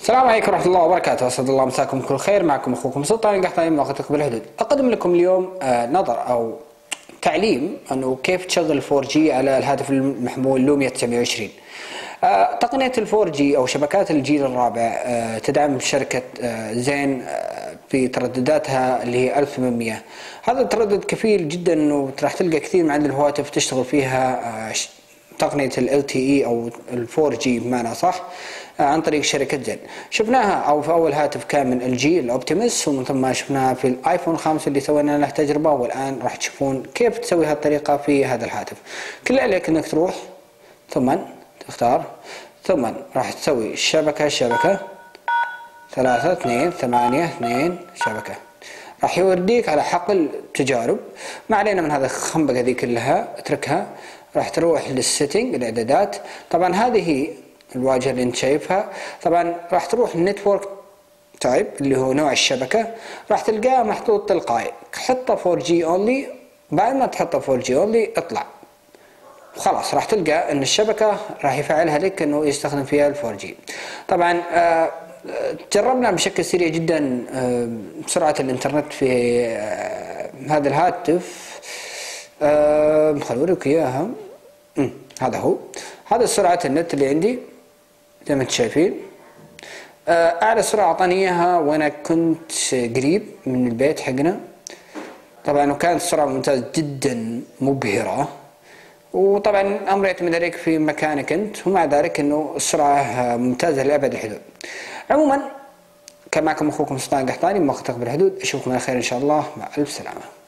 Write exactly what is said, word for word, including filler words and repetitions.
السلام عليكم ورحمة الله وبركاته، أسعد الله مساكم بكل خير. معكم أخوكم سلطان القحطاني من موقع تقبل الحدود. أقدم لكم اليوم نظر أو تعليم أنه كيف تشغل فور جي على الهاتف المحمول لوميا تسعمية وعشرين. تقنية الفور جي أو شبكات الجيل الرابع تدعم شركة زين في تردداتها اللي هي ألف وثمانمية. هذا التردد كفيل جدا أنه راح تلقى كثير من عند الهواتف تشتغل فيها تقنية ال إل تي إي أو ال فور جي بمعنى صح عن طريق شركة زين. شفناها أو في أول هاتف كان من ال جي الأوبتيموس، ومن ثم شفناها في الآيفون خمسة اللي سوينا له تجربة، والآن راح تشوفون كيف تسوي هالطريقة في هذا الهاتف. كل اللي عليك إنك تروح ثم تختار ثم راح تسوي الشبكة الشبكة ثلاثة اثنين ثمانية اثنين شبكة. راح يوديك على حقل تجارب، ما علينا من هذا الخنبقة ذي كلها، اتركها. راح تروح للسيتنج الاعدادات، طبعا هذه هي الواجهة اللي انت شايفها. طبعا راح تروح النتورك تايب اللي هو نوع الشبكة، راح تلقاه محطوط تلقائي، حطه فور جي اونلي. بعد ما تحطه فور جي اونلي اطلع خلاص، راح تلقى ان الشبكة راح يفعلها لك انه يستخدم فيها الفور جي. طبعا آه جربنا بشكل سريع جدا آه سرعة الانترنت في آه هذا الهاتف. آه خلوني اوريك اياها. هذا هو هذا سرعة النت اللي عندي زي ما انتم شايفين. آه اعلى سرعة اعطاني اياها وانا كنت قريب من البيت حقنا، طبعا وكانت السرعة ممتازة جدا مبهرة. وطبعا الامر يعتمد عليك في مكانك انت، ومع ذلك انه السرعه ممتازه لابعد الحدود. عموما كان معكم اخوكم سلطان القحطاني من موقع تقبل الحدود. اشوفكم على خير ان شاء الله، مع الف سلامه.